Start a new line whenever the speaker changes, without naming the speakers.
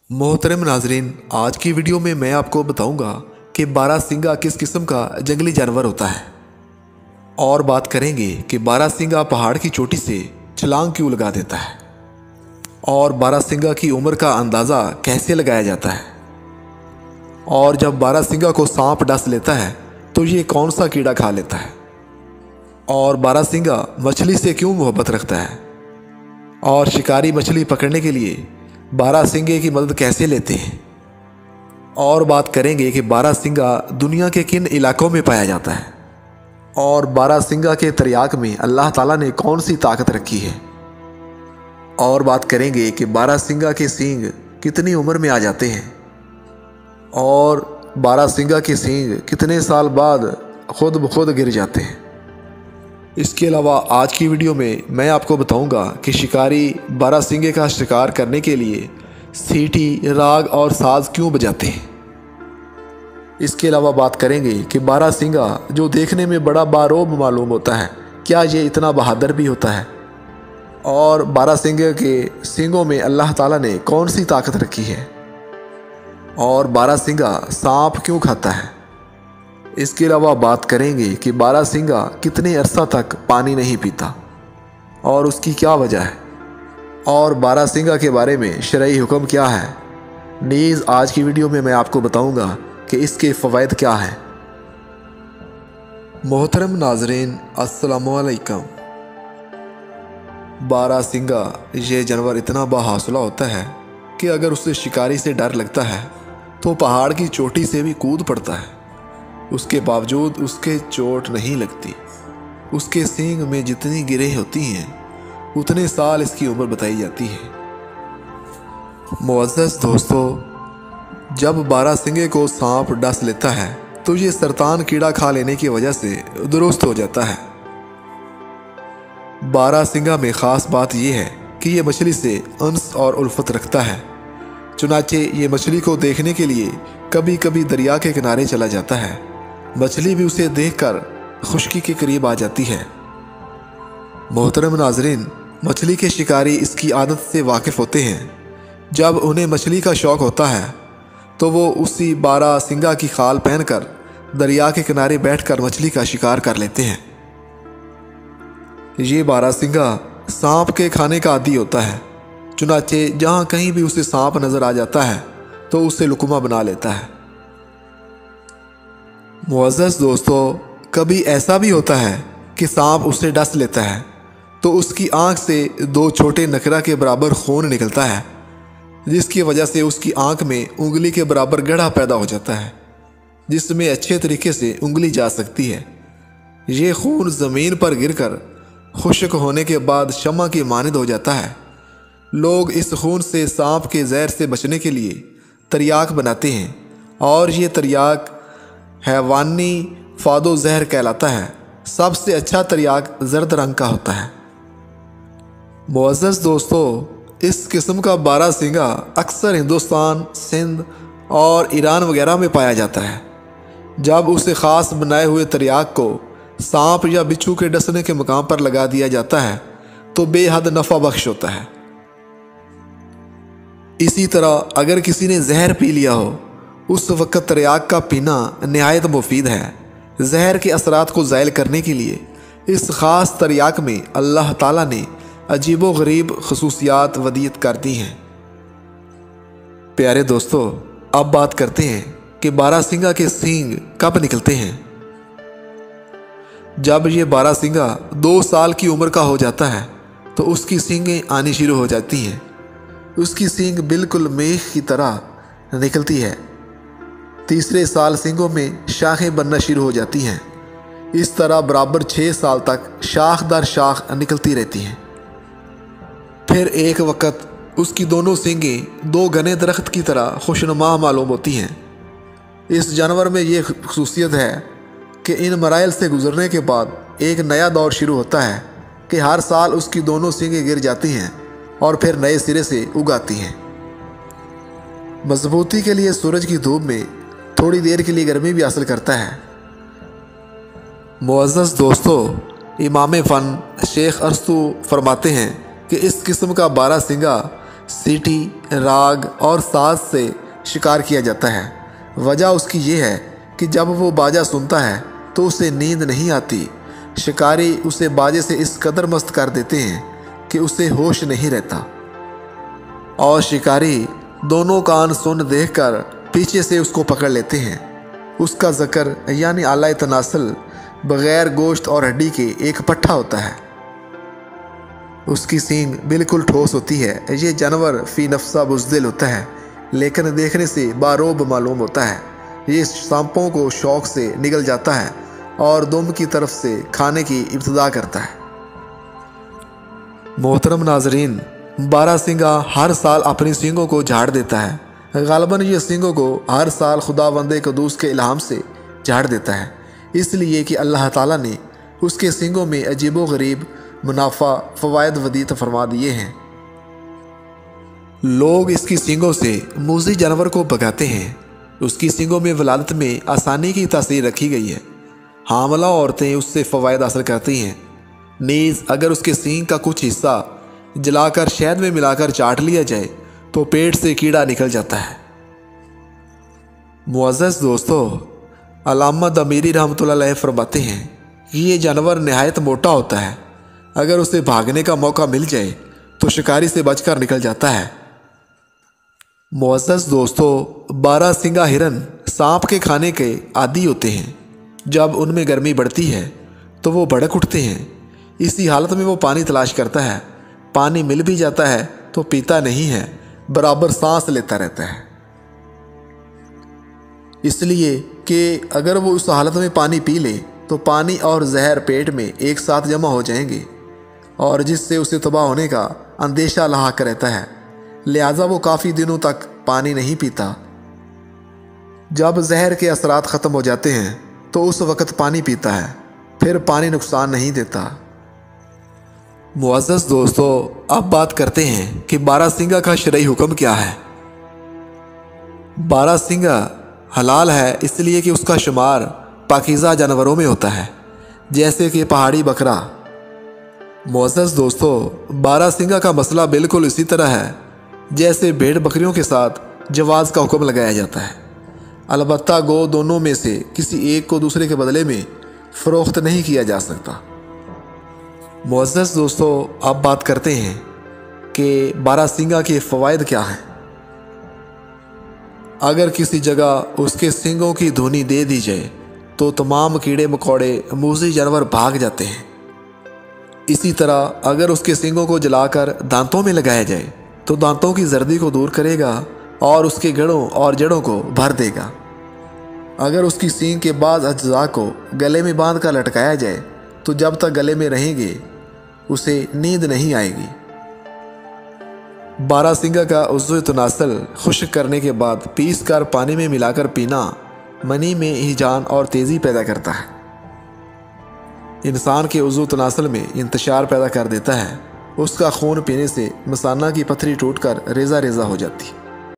मोहतरम नाजरीन, आज की वीडियो में मैं आपको बताऊंगा कि बारहसिंगा किस किस्म का जंगली जानवर होता है और बात करेंगे कि बारहसिंगा पहाड़ की चोटी से छलांग क्यों लगा देता है और बारहसिंगा की उम्र का अंदाज़ा कैसे लगाया जाता है और जब बारहसिंगा को सांप डस लेता है तो ये कौन सा कीड़ा खा लेता है और बारहसिंगा मछली से क्यों मोहब्बत रखता है और शिकारी मछली पकड़ने के लिए बारहसिंगे की मदद कैसे लेते हैं और बात करेंगे कि बारहसिंगा दुनिया के किन इलाकों में पाया जाता है और बारहसिंगा के तरियाक में अल्लाह ताला ने कौन सी ताकत रखी है और बात करेंगे कि बारहसिंगा के सींग कितनी उम्र में आ जाते हैं और बारहसिंगा के सींग कितने साल बाद खुद ब खुद गिर जाते हैं। इसके अलावा आज की वीडियो में मैं आपको बताऊंगा कि शिकारी बारहसिंगे का शिकार करने के लिए सीटी, राग और साज क्यों बजाते हैं। इसके अलावा बात करेंगे कि बारहसिंगा जो देखने में बड़ा बारोब मालूम होता है, क्या ये इतना बहादुर भी होता है और बारहसिंगे के सींगों में अल्लाह ताला ने कौन सी ताकत रखी है और बारहसिंगा सांप क्यों खाता है। इसके अलावा बात करेंगे कि बारहसिंगा कितने अरसा तक पानी नहीं पीता और उसकी क्या वजह है और बारहसिंगा के बारे में शरई हुक्म क्या है। नीज़ आज की वीडियो में मैं आपको बताऊंगा कि इसके फ़वाइद क्या हैं। मोहतरम नाजरीन, अस्सलामु अलैकुम। बारहसिंगा ये जानवर इतना बाहौसला होता है कि अगर उसे शिकारी से डर लगता है तो पहाड़ की चोटी से भी कूद पड़ता है। उसके बावजूद उसके चोट नहीं लगती। उसके सींग में जितनी गिरें होती हैं उतने साल इसकी उम्र बताई जाती है। मुअज़्ज़ज़ दोस्तों, जब बारहसिंगे को सांप डस लेता है तो ये सरतान कीड़ा खा लेने की वजह से दुरुस्त हो जाता है। बारहसिंगा में ख़ास बात यह है कि ये मछली से अंस और उल्फत रखता है। चुनाचे ये मछली को देखने के लिए कभी कभी दरिया के किनारे चला जाता है। मछली भी उसे देखकर खुश्की के करीब आ जाती है। मोहतरम नाजरीन, मछली के शिकारी इसकी आदत से वाकिफ़ होते हैं। जब उन्हें मछली का शौक़ होता है तो वो उसी बारहसिंगा की खाल पहनकर दरिया के किनारे बैठकर मछली का शिकार कर लेते हैं। ये बारहसिंगा सांप के खाने का आदी होता है। चुनाचे जहाँ कहीं भी उसे सांप नज़र आ जाता है तो उसे लुकमा बना लेता है। मुअज़्ज़ज़ दोस्तों, कभी ऐसा भी होता है कि सांप उसे डस लेता है तो उसकी आंख से दो छोटे नखरा के बराबर खून निकलता है, जिसकी वजह से उसकी आंख में उंगली के बराबर गड्ढा पैदा हो जाता है जिसमें अच्छे तरीके से उंगली जा सकती है। ये खून ज़मीन पर गिरकर खुश्क होने के बाद शम्मा की मानद हो जाता है। लोग इस खून से सांप के जहर से बचने के लिए तरियाक बनाते हैं और ये तरियाक हैवानी फादो जहर कहलाता है। सबसे अच्छा तरियाक जर्द रंग का होता है। मुअज़्ज़ज़ दोस्तों, इस किस्म का बारहसिंगा अक्सर हिंदुस्तान, सिंध और ईरान वगैरह में पाया जाता है। जब उसे ख़ास बनाए हुए तरियाक को सांप या बिच्छू के डसने के मकाम पर लगा दिया जाता है तो बेहद नफ़ा बख्श होता है। इसी तरह अगर किसी ने जहर पी लिया हो, उस वक़्त तरियाक का पीना नहायत मुफीद है। जहर के असरात को ज़ायल करने के लिए इस ख़ास तरियाक में अल्लाह ताला ने अजीबो गरीब खसूसियात वदीयत कर दी हैं। प्यारे दोस्तों, अब बात करते हैं कि बारहसिंगा के सींग कब निकलते हैं। जब ये बारहसिंगा 2 साल की उम्र का हो जाता है तो उसकी सींगें आनी शुरू हो जाती हैं। उसकी सींग बिल्कुल मेख की तरह निकलती है। तीसरे साल सींगों में शाखें बनना शुरू हो जाती हैं। इस तरह बराबर 6 साल तक शाख दर शाख निकलती रहती हैं। फिर एक वक्त उसकी दोनों सींगें 2 घने दरख्त की तरह खुशनुमा मालूम होती हैं। इस जानवर में ये खसूसियत है कि इन मराइल से गुजरने के बाद एक नया दौर शुरू होता है कि हर साल उसकी दोनों सींगें गिर जाती हैं और फिर नए सिरे से उगाती हैं। मजबूती के लिए सूरज की धूप में थोड़ी देर के लिए गर्मी भी हासिल करता है। मुअज़्ज़ज़ दोस्तों, इमाम फ़न शेख अरस्तू फरमाते हैं कि इस किस्म का बारहसिंगा सीटी, राग और साज से शिकार किया जाता है। वजह उसकी ये है कि जब वो बाजा सुनता है तो उसे नींद नहीं आती। शिकारी उसे बाजे से इस कदर मस्त कर देते हैं कि उसे होश नहीं रहता और शिकारी दोनों कान सुन देखकर पीछे से उसको पकड़ लेते हैं। उसका ज़कर यानी आला तनासल बग़ैर गोश्त और हड्डी के एक पट्ठा होता है। उसकी सींग बिल्कुल ठोस होती है। ये जानवर फ़ी नफ्सा बुज़दिल होता है, लेकिन देखने से बारोब मालूम होता है। ये सांपों को शौक़ से निगल जाता है और दुम की तरफ से खाने की इब्तिदा करता है। मोहतरम नाजरीन, बारहसिंगा हर साल अपनी सींगों को झाड़ देता है। गालबन ये सींगों को हर साल खुदावंद क़ुद्दूस के इल्हाम से झाड़ देता है, इसलिए कि अल्लाह ताला ने उसके सींगों में अजीबो गरीब मुनाफा फ़वायद वदीत फरमा दिए हैं। लोग इसकी सींगों से मूज़ी जानवर को भगाते हैं। उसकी सींगों में वलादत में आसानी की तासीर रखी गई है। हामला औरतें उससे फ़वायद हासिल करती हैं। नीज़ अगर उसके सींग का कुछ हिस्सा जलाकर शहद में मिलाकर चाट लिया जाए तो पेट से कीड़ा निकल जाता है। मुअज़्ज़ज़ दोस्तों, अल्लामा दमीरी रहमतुल्लाह अलैह फरमाते हैं कि ये जानवर नहायत मोटा होता है। अगर उसे भागने का मौका मिल जाए तो शिकारी से बचकर निकल जाता है। मुअज़्ज़ज़ दोस्तों, बारहसिंगा हिरन सांप के खाने के आदी होते हैं। जब उनमें गर्मी बढ़ती है तो वो भड़क उठते हैं। इसी हालत में वो पानी तलाश करता है। पानी मिल भी जाता है तो पीता नहीं है, बराबर सांस लेता रहता है, इसलिए कि अगर वो उस हालत में पानी पी ले तो पानी और जहर पेट में एक साथ जमा हो जाएंगे और जिससे उसे तबाह होने का अंदेशा लाहक रहता है। लिहाजा वो काफ़ी दिनों तक पानी नहीं पीता। जब जहर के असरात ख़त्म हो जाते हैं तो उस वक़्त पानी पीता है। फिर पानी नुकसान नहीं देता। मुअज़्ज़ज़ दोस्तों, अब बात करते हैं कि बारहसिंगा का शरई हुक्म क्या है। बारहसिंगा हलाल है इसलिए कि उसका शुमार पाकीज़ा जानवरों में होता है, जैसे कि पहाड़ी बकरा। मुअज़्ज़ज़ दोस्तों, बारहसिंगा का मसला बिल्कुल इसी तरह है जैसे भेड़ बकरियों के साथ जवाज़ का हुक्म लगाया जाता है। अलबत्ता गो दोनों में से किसी एक को दूसरे के बदले में फ़रोख्त नहीं किया जा सकता। मुअज़्ज़ज़ दोस्तों, अब बात करते हैं कि बारहसिंगा के फ़वाइद क्या हैं। अगर किसी जगह उसके सींगों की धुनी दे दी जाए तो तमाम कीड़े मकोड़े मूज़ी जानवर भाग जाते हैं। इसी तरह अगर उसके सींगों को जलाकर दांतों में लगाया जाए तो दांतों की जर्दी को दूर करेगा और उसके गड़ों और जड़ों को भर देगा। अगर उसकी सींग के बाद अज्जा को गले में बांध कर लटकाया जाए तो जब तक गले में रहेंगे उसे नींद नहीं आएगी। बारहसिंगा का उज़्व तनासल खुश्क करने के बाद पीस कर पानी में मिलाकर पीना मनी में हिजान और तेज़ी पैदा करता है। इंसान के उज़्व तनासल में इंतशार पैदा कर देता है। उसका खून पीने से मसाना की पथरी टूटकर रेज़ा रेज़ा हो जाती है।